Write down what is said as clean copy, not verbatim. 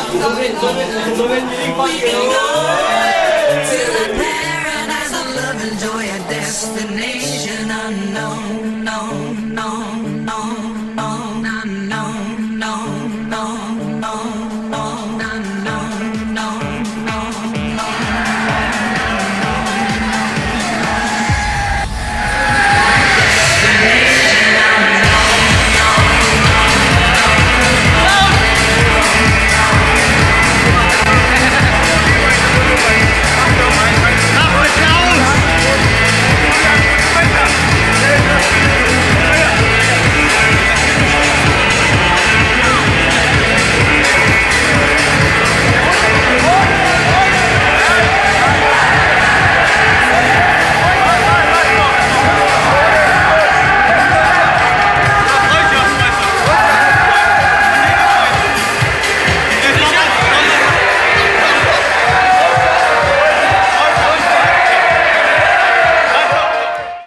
dove ti rimpaccherò? Till that paradise of love and joy, a destination unknown, known, known.